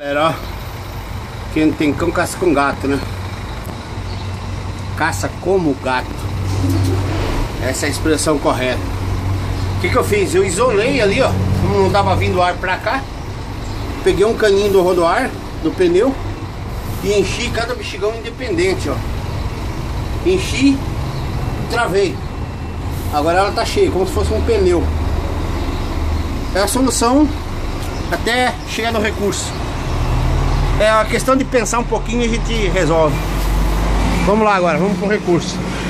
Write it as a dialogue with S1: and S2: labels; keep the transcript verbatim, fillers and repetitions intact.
S1: Galera, ó, quem tem cão caça com gato, né? Caça como gato. Essa é a expressão correta. O que que eu fiz? Eu isolei ali, ó, como não tava vindo ar pra cá. Peguei um caninho do rodoar, do pneu, e enchi cada bexigão independente, ó. Enchi e travei. Agora ela tá cheia, como se fosse um pneu. É a solução até chegar no recurso. É a questão de pensar um pouquinho e a gente resolve. Vamos lá agora, vamos pro recurso.